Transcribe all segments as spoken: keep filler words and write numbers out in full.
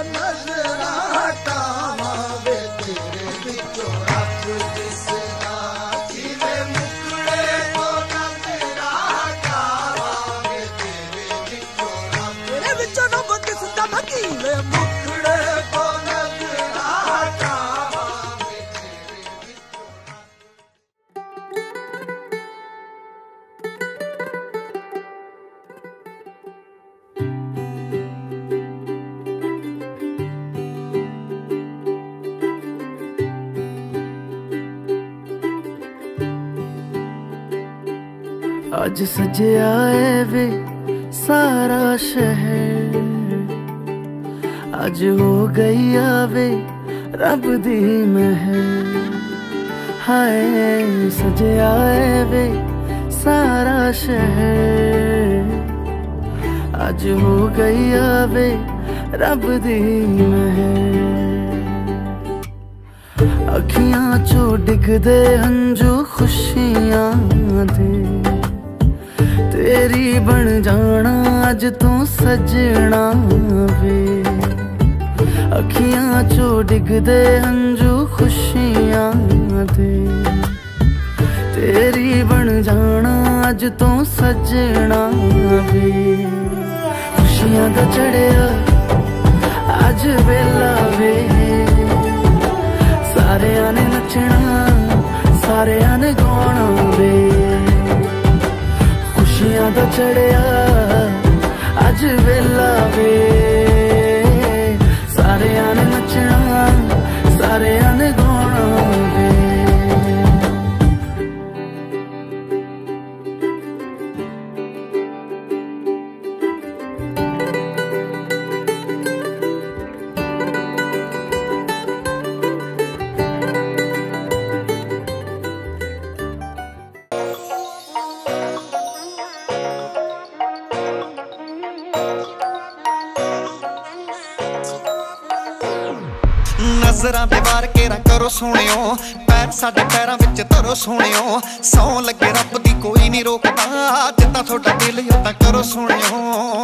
नजरा हटावा वे तेरे विचों रब दिसदा जिवें मुकड़े तो नजरा हटावा वे तेरे विचों रब तेरे विचों रब दिसदा मकीले मुकड़े तो नजरा हटावा वे तेरे विचों आज सजया है वे सारा शहर, आज हो गई आवे रब दी महर। हाय सजया है वे सारा शहर, आज हो गई आवे रब दी महर। अखियां चो डिगदे हंजू खुशियां दे, तेरी बन जाना अज तू सजना वे। अखियां चो डिगदे हंजू खुशियां दे, तेरी बन जाना अज तू सजना वे। खुशियां दा चढ़िया अज वेला वे, सारेयां ने नचना सारेयां ने गाना वे। खुशियां दा चढ़िया अज वेला वे, सारेयां ने नचना सारेयां ने गाना वे। नजरां दे वार केरा करो सोहणियो, पैर साडे पैरां विच धरो सोहणियो। सौ लगे रब दी कोई नहीं रोकदा, जिद्दां थोड़ा दिल उदां करो सोहणियो।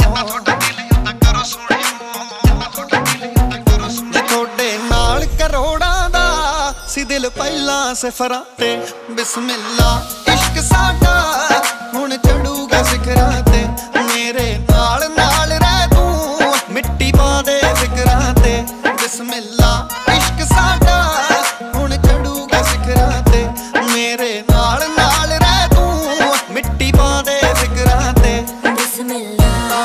जे थोड़े नाल करोड़ां दा सी दिल पहलां सिफरां ते, बिस्मिल्ला इश्क साडा हुण चढ़ूगा सिखरां ते। मेरे नाल नाल रह तू मिट्टी पा दे फिकरां ते, बिस्मिल्ला इश्क साडा हुण चढ़ूगा सिखरां ते। मेरे नाल नाल रह तू मिट्टी पा दे फिकरां ते, बिस्मिल्ला।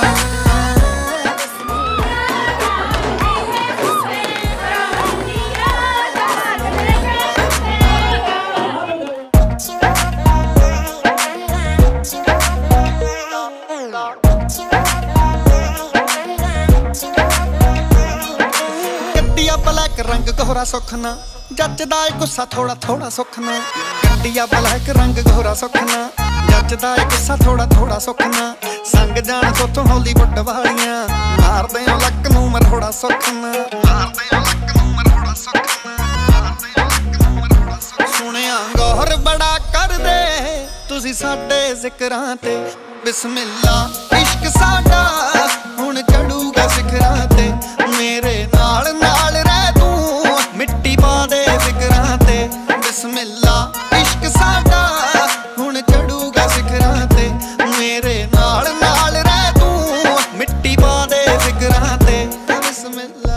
ब्लैक रंग गोरा सुखना जचदा है, गुस्सा थोड़ा थोड़ा सुखना। गड्डिया ब्लैक रंग गोरा सुखना जचदा है, गुस्सा थोड़ा थोड़ा सुखना। संग जान तोथों हॉलीवुड वालियां मारदे हो लक नूं मरोड़ा सुखना। सुनिया गौर बड़ा कर दे तुसी साडे जिकरां ते, बिस्मिल्ला इश्क साडा हुण चढ़ूगा सिखरां ते। मेरे नाल नाल रह तू मिट्टी पा दे फिकरां ते, बिस्मिल्ला इश्क साडा हुण चढ़ूगा सिखरां ते। मेरे नाल नाल रह तू मिट्टी पा दे फिकरां ते, बिस्मिल्ला।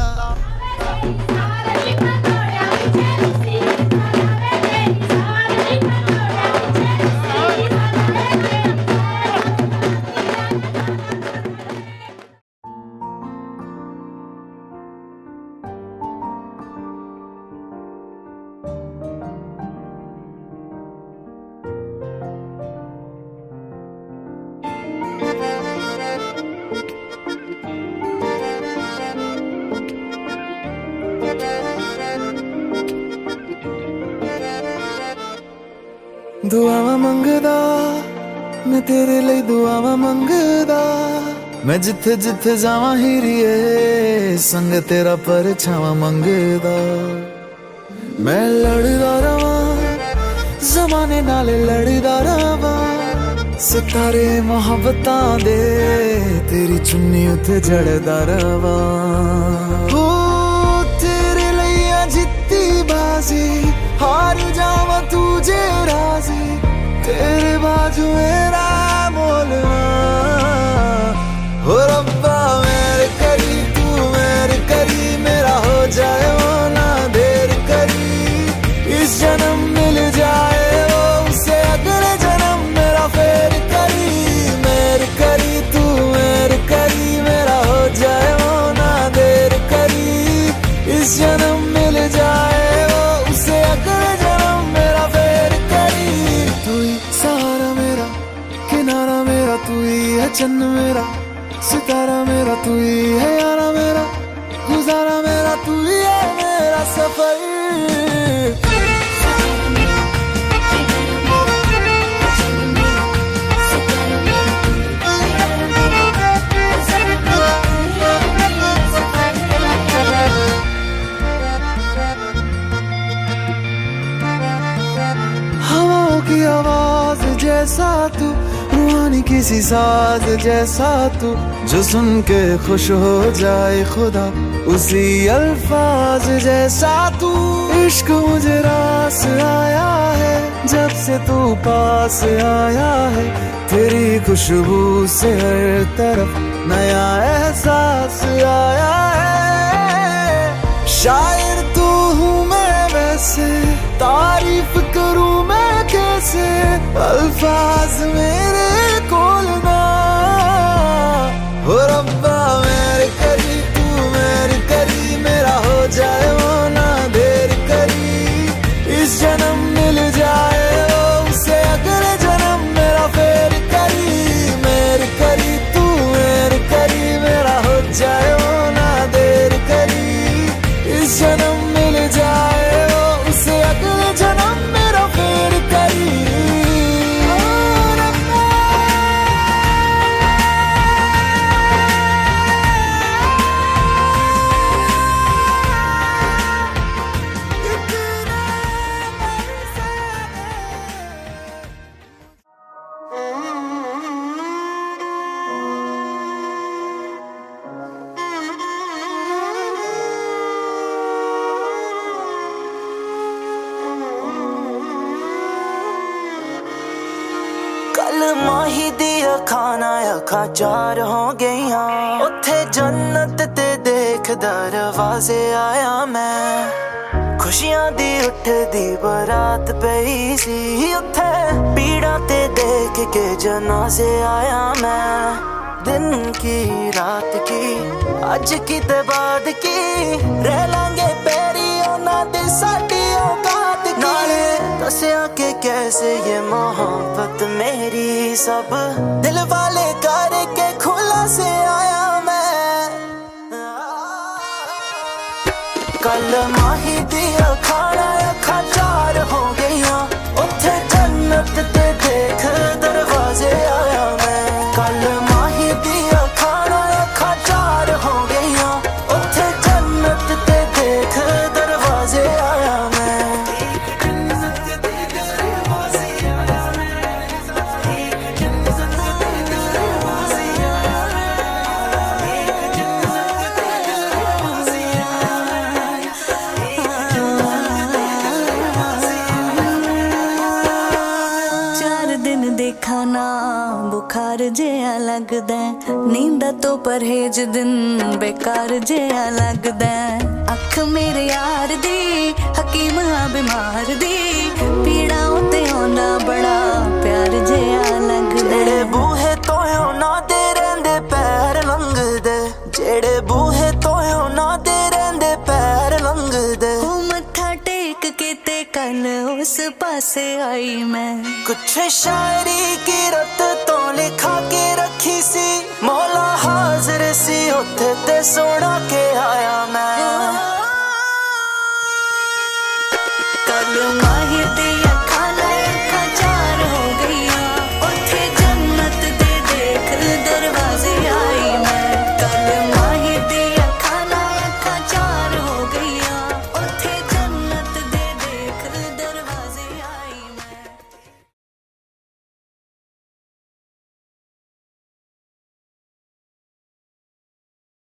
दुआवा मंगदा मैं तेरे लिए दुआवा मंगदा, मैं जिथे जिथे जावा हीरिए संग तेरा परछावा मंगदा। मैं लड़दा रवा जमाने नाल लड़दा रवा, सितारे मोहब्बतां दे तेरी चुन्नी उते जड़दा रवा। हार जावा तुझे राजी तेरे बाजू मेरा मोलना हो रब्बा मेरे करी तू मेरे करी मेरा हो जाए वो ना देर करी इस जन्म मिल जाए वो उसे अगले जन्म मेरा फेर करी मेरे करी तू मेरे करी मेरा हो जाए वो ना देर करी इस जन्म मिल जाए वो उसे अगले जन्म मेरा फेर करी तू ही सहारा मेरा किनारा मेरा तू ही है चन्न मेरा सितारा मेरा तू ही है यारा मेरा गुजारा मेरा तू ही है मेरा सफर हवाओं की आवाज जैसा तू रूहानी किसी साज जैसा तू जो सुन के खुश हो जाए खुदा उसी अल्फाज जैसा तू इश्क मुझे रास आया है जब से तू पास आया है तेरी खुशबू से हर तरफ नया एहसास आया है शायर तू हूँ मैं वैसे तारीफ करूँ मैं कैसे अल्फाज मेरे कोलना हो रब्बा मेरे करी तू मेरी करी मेरा हो जाए वो ना देर करी इस जन्म मिल जाए वो उसे अगले जन्म मेरा फेर करी मेरी करी तू मेरी करी मेरा हो जाए वो ना देर करी इस जन्म मिल जाए वो उसे अगले जन्म मेरा फेर करी कल माही दी खाना अखा चार हो गईया उथे जन्नत ते देख दरवाजे आया मैं खुशियां दी उठ दी बरात पई सी उथे पीड़ा ते देख के जनाजे आया मैं दिन की रात की अज की ते बाद की रह लांगे पैरी ओना दे साडी औकात की नाले दसिया के कैसे ये मोहब्बत मेरी सब दिल वाले करके खुला से आया मैं कल माही दिया खाना अखा चार हो गईया उथे जन्नत ते देख दरवाजे आया मैं कल माही दिया खाना अखा चार हो गईया उथे जन्नत ते देख दरवाजे आया मैं खाना बुखार जिया लगदा नींदा तो परहेज दिन बेकार जिया लगदा अख मेरे यार दी हकीम हाँ बीमार दी पीड़ा उते होना बड़ा प्यार जिया लगदा जेड़े बूहे तो ना दे रहिंदे पैर लंघदे जेड़े बूहे तो ना दे रहिंदे पैर लंघदे मत्था टेक के ते कल उस पासे आई मैं कुछ शायरी की रत तो लिखा के रखी सी मौला हाजिर सी उथे ते सोना के आया मैं कल माही दिया